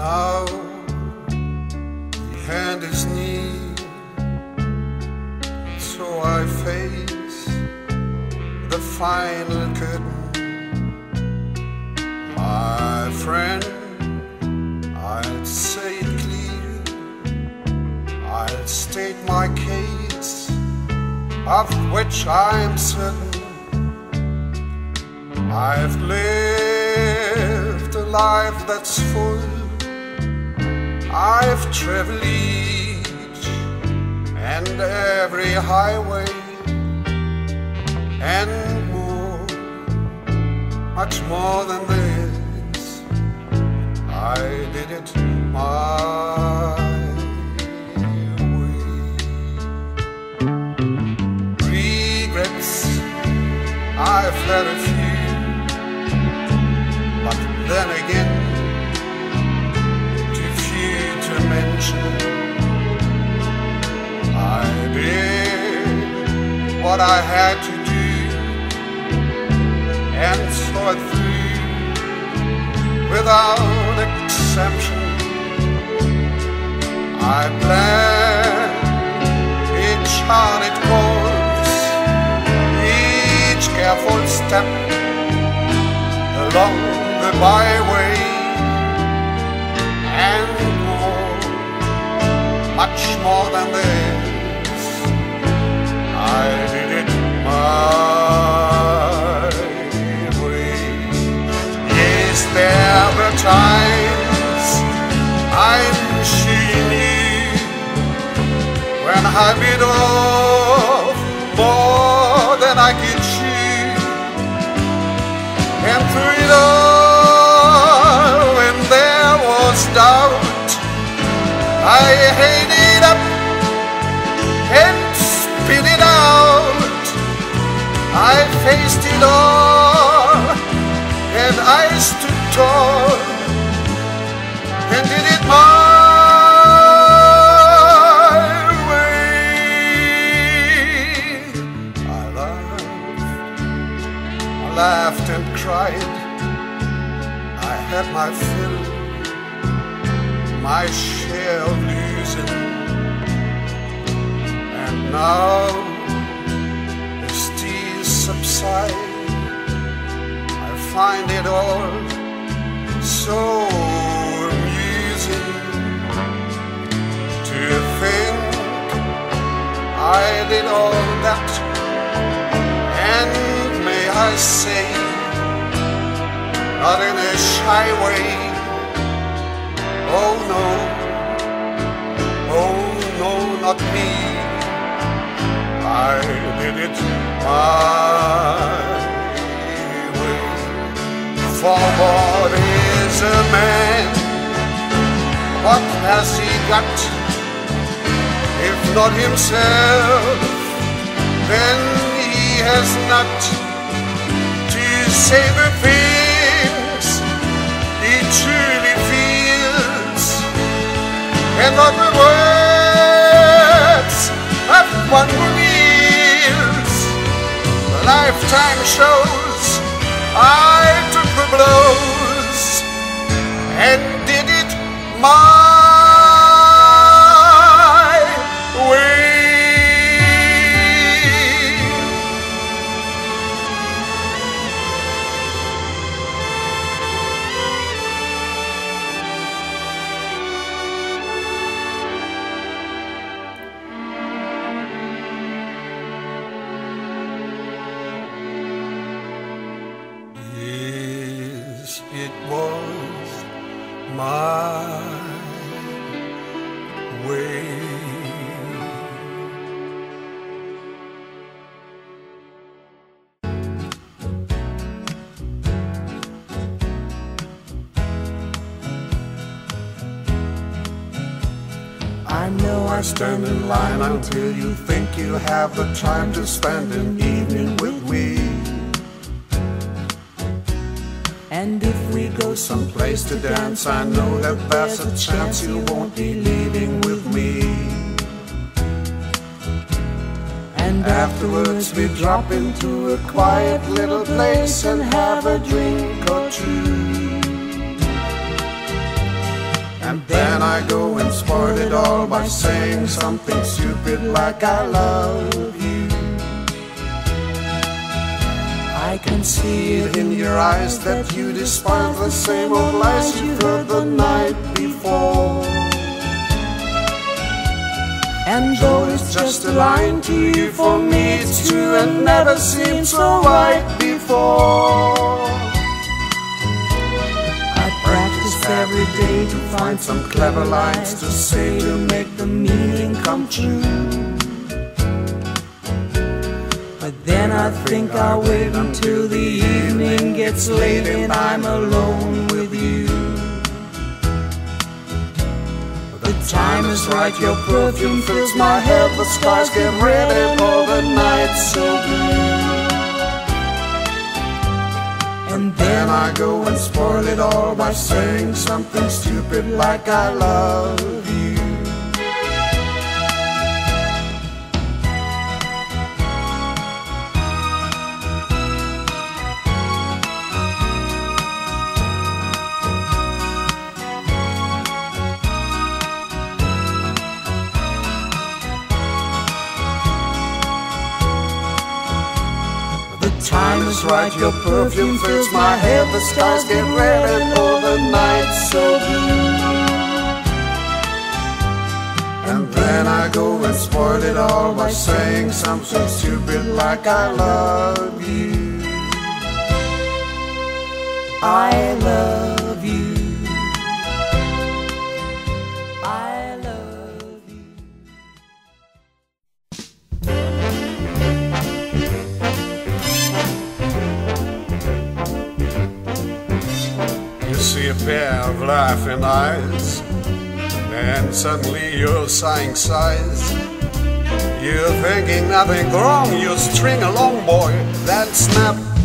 now the end is near, so I face the final curtain. My friend, I'll say it clear, I'll state my case, of which I'm certain. I've lived a life that's full, I've traveled each and every highway, and more, much more than this, I did it my way. Regrets, I've had a few, but then again, too few to mention. I did what I had to do and saw it through without exception. I planned each charted course, each careful step along the byway, and more, much more than this, I did it my way. Yes, there were times, I'm sure you knew, when I bit off more than I could chew, and through it all, when there was doubt, I ate it up and spit it out. I faced it all, and I stood tall, and did it my way. I laughed and cried, I had my fill, my share of losing, and now as tears subside, I find it all so amusing to think I did all that, and may I say, not in a shy way. Oh no, not me. I did it my way. For what is a man? What has he got? If not himself, then he has not to say the things he truly feels, and not the words of one who kneels. The lifetime shows I took the blows and did it my way. It was my way. I know I stand in line until you think you have the time to spend an evening with me. And if we go someplace to dance, I know that there's a chance you won't be leaving with me. And afterwards we drop into a quiet little place and have a drink or two. And then I go and spoil it all by saying something stupid like I love you. I can see it in your eyes that you despise the same old lies you've heard the night before. And though it's just a line to you, for me it's true and never seemed so right before. I practiced every day to find some clever lines to say to make the meaning come true. But then I think I'll wait until the evening gets late and I'm alone with you. The time is right, your perfume fills my head, the skies get red and all the nights so blue. And then I go and spoil it all by saying something stupid like I love you. The time is right, your perfume fills my head, the skies get red and all the nights so blue. And then I go and spoil it all by saying something stupid like I love you. I love you. I love you. You see a pair of laughing eyes, and suddenly you're sighing sighs. You're thinking nothing wrong, you string along, boy, that snap